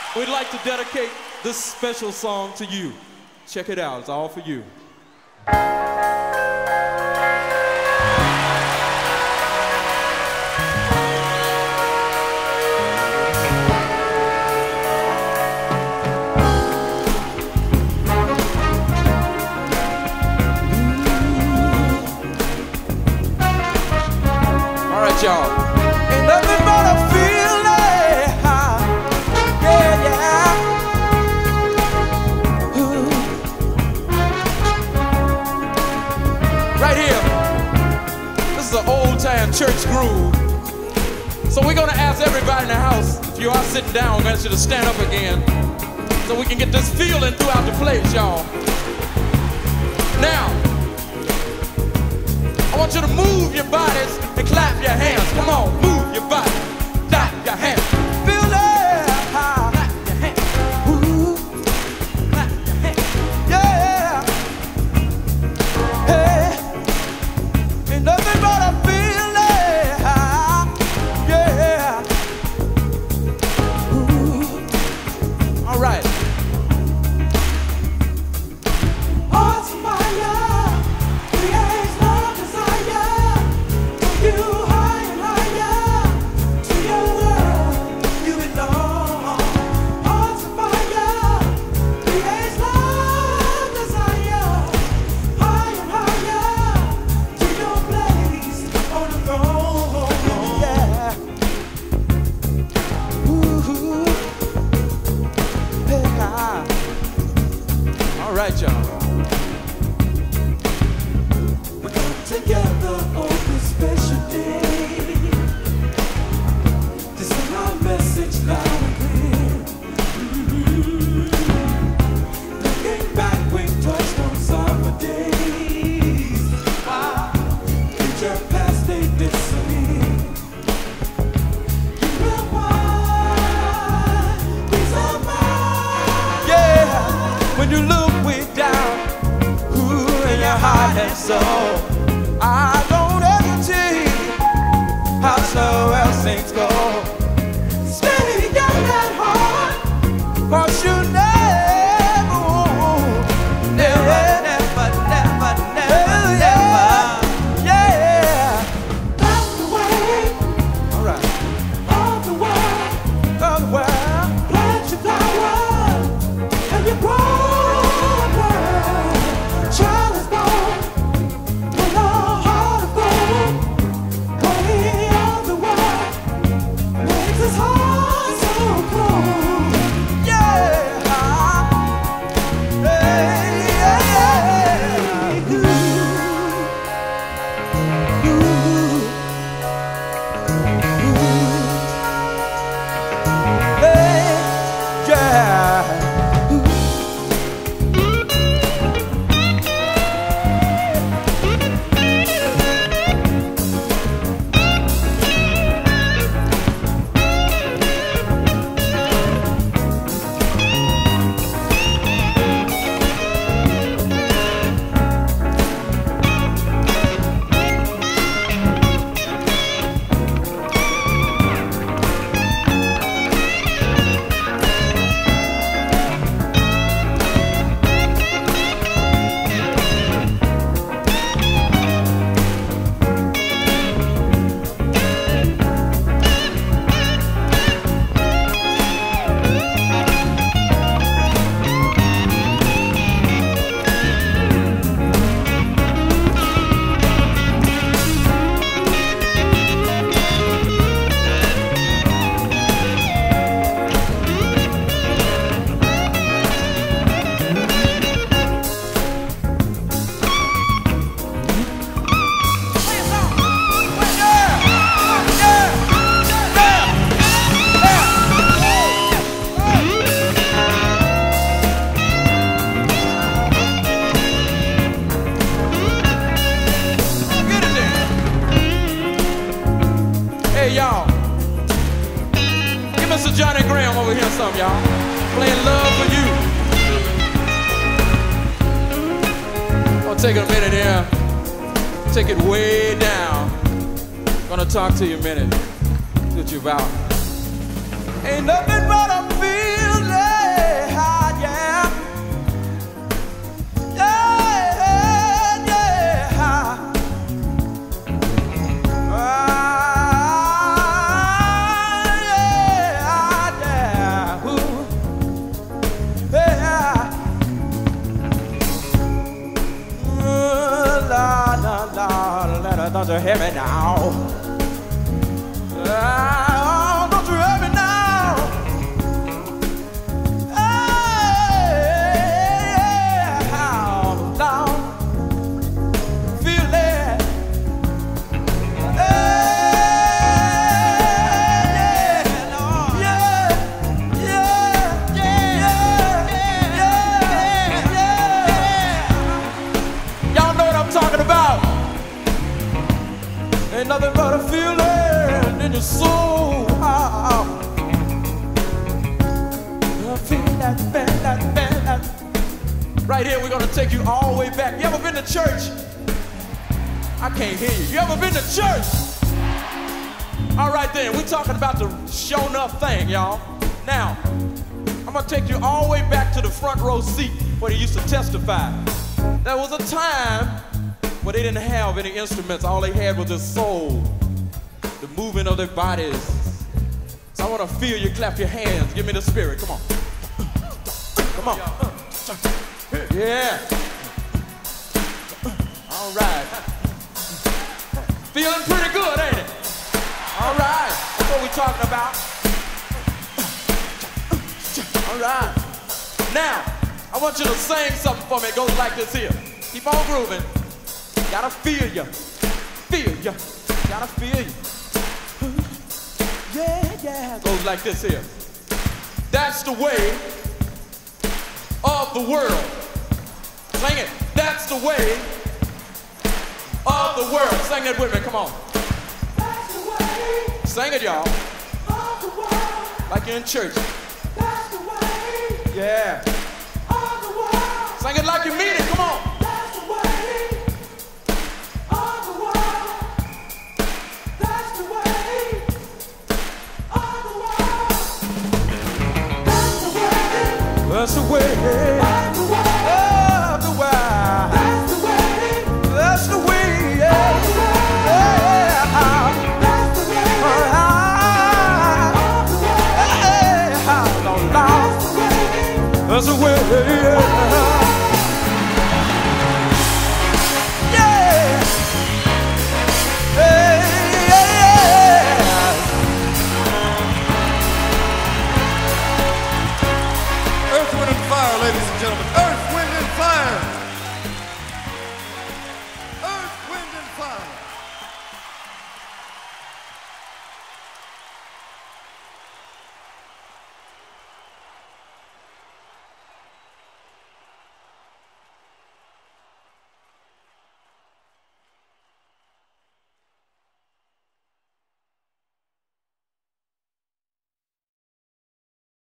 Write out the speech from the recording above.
We'd like to dedicate this special song to you. Check it out, it's all for you. All right, y'all. Ain't nothing but a feeling, yeah, yeah. Ooh. Right here, this is an old-time church groove. So we're gonna ask everybody in the house, if you are sitting down, we're gonna ask you to stand up again, so we can get this feeling throughout the place, y'all. Now, I want you to move your bodies and clap your hands. Come on, move your body, clap your hands. Feel it. Clap your hands. Ooh. Clap your hands. Yeah. Hey. Ain't nothing but a feeling. Yeah. Ooh. All right. Hearts of fire, creates love, desire. You higher and higher to your world you belong. Hearts of fire, creates love, desire. Higher and higher to your place on the throne. Yeah. Ooh. Hey, all right, y'all. We come together on this special day to send our message loud and clear. Looking back, we touched on summer days. Future past, they disappear. You will find peace of mind. Yeah, when you look way down, in your heart and soul, I don't hesitate how slow as things go. Stay young at heart, 'cause you never won't. Never, never, never, never, never. Yeah. That's the way. All right. Of the world. Of the world. Plant your flowers and you grow. Child is born with a heart of gold. Way of the world makes his heart so cold. Yeah. Hey, yeah, yeah. Ooh. Ooh. Ooh. Hey, yeah. Hey, y'all. Give Mr. Johnny Graham over here some, y'all. Playing Love for You. I'll take a minute here. Take it way down. Gonna talk to you a minute. What you about? Ain't nothing but a feeling. Synthesizer, hear me now. Don't you hear me now? Hey, how down, feel it. Hey, Lord. Yeah. Y'all know what I'm talking about. Ain't nothing but a feeling in your soul. I feel that. Right here, we're gonna take you all the way back. You ever been to church? I can't hear you. You ever been to church? All right then, we're talking about the show enough thing, y'all. Now, I'm gonna take you all the way back to the front row seat where they used to testify. There was a time where they didn't have any instruments. All they had was their soul, the movement of their bodies. So I want to feel you clap your hands. Give me the spirit. Come on. Come on. Yeah. All right. Feeling pretty good, ain't it? All right. That's what we're talking about. All right. Now, I want you to sing something for me. It goes like this here. Keep on grooving. Gotta feel ya, gotta feel ya. Yeah. Goes like this here. That's the way of the world. Sing it. That's the way of the world. Sing it with me. Come on. That's the way. Sing it, y'all. Of the world. Like you're in church. That's the way. Yeah. Of the world. Sing it like you mean it. Come on. That's the way of the world. That's the way, yeah. That's the way, Ladies and gentlemen,